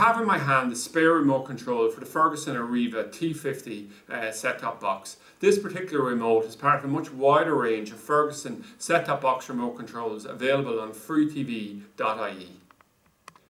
have in my hand the spare remote control for the Ferguson Ariva T50 set-top box. This particular remote is part of a much wider range of Ferguson set-top box remote controls available on freetv.ie.